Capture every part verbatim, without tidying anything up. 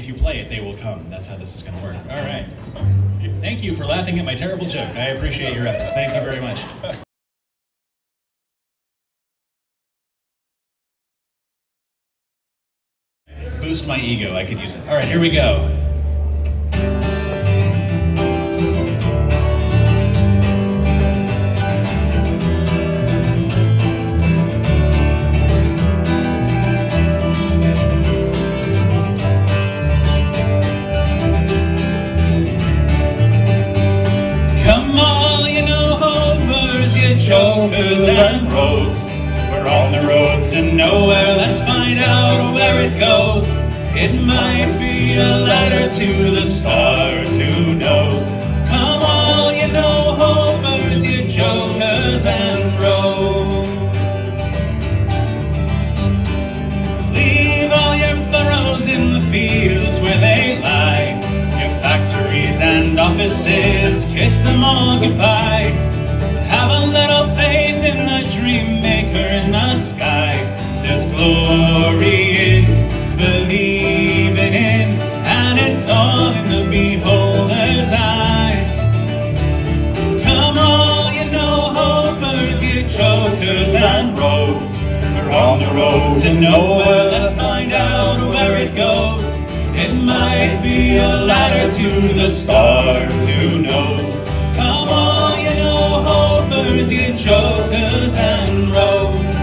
if you play it, they will come. That's how this is going to work. All right. Thank you for laughing at my terrible joke. I appreciate your efforts. Thank you very much. Boost my ego. I could use it. All right, here we go. Jokers and rogues, we're on the road to nowhere. Let's find out where it goes. It might be a ladder to the stars, who knows? Come on, you know hopers, you jokers and rogues. Leave all your furrows in the fields where they lie. Your factories and offices, kiss them all goodbye. Have a little faith in the dream maker in the sky. There's glory in believing in, and it's all in the beholder's eye. Come on, you know hopers, you jokers and rogues. We're on the road to nowhere, let's find out where it goes. It might be a ladder to the stars, who knows? Come on, you know hopers, you jokers and rogues.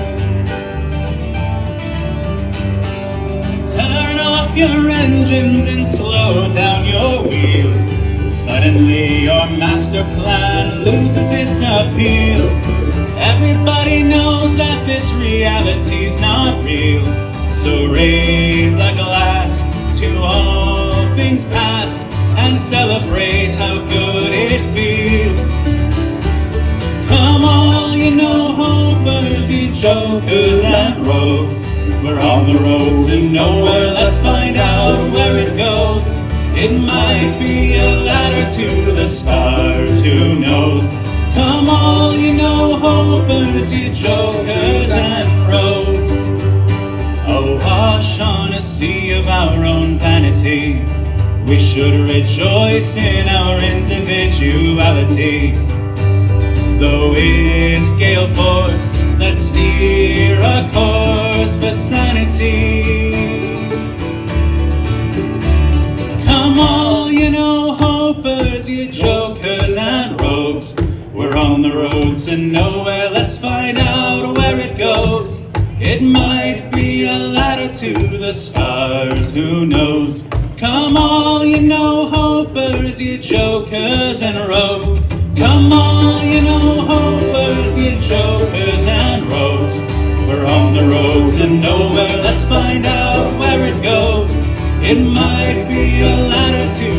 Turn off your engines and slow down your wheels. Suddenly your master plan loses its appeal. Everybody knows that this reality's not real. So raise a glass to all things past and celebrate how good it feels. Come on, you know hopers, you jokers and rogues. We're on the road to nowhere, let's find out where it goes. It might be a ladder to the stars, who knows? Come on, you know hopers, you jokers and rogues. Awash on a sea of our own vanity, we should rejoice in our individuality. Though it's gale force, let's steer a course for sanity. Come on, you know hopers, you jokers and rogues. We're on the road to nowhere, let's find out where it goes. It might be a ladder to the stars, who knows? Come on, you know hopers, you jokers and rogues. Come on, you know hopers, you jokers and rogues. We're on the road to nowhere, let's find out where it goes. It might be a ladder to